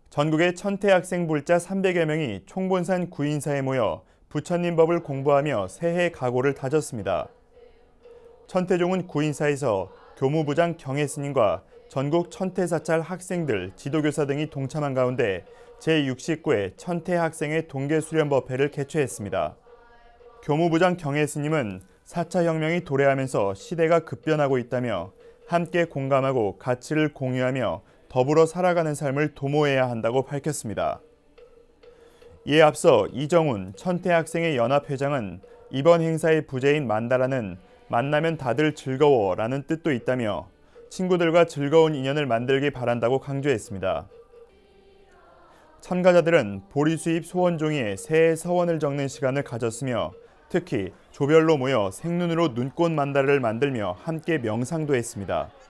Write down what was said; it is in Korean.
전국의 천태 학생 불자 300여 명이 총본산 구인사에 모여 부처님 법을 공부하며 새해 각오를 다졌습니다. 천태종은 구인사에서 교무부장 경혜스님과 전국 천태사찰 학생들, 지도교사 등이 동참한 가운데 제69회 천태학생의 동계수련법회를 개최했습니다. 교무부장 경혜스님은 4차 혁명이 도래하면서 시대가 급변하고 있다며 함께 공감하고 가치를 공유하며 더불어 살아가는 삶을 도모해야 한다고 밝혔습니다. 이에 앞서 이정훈 천태학생의 연합회장은 이번 행사의 부제인 만다라는 만나면 다들 즐거워라는 뜻도 있다며 친구들과 즐거운 인연을 만들기 바란다고 강조했습니다. 참가자들은 보리수입 소원종이에 새해 서원을 적는 시간을 가졌으며 특히 조별로 모여 생눈으로 눈꽃 만다를 만들며 함께 명상도 했습니다.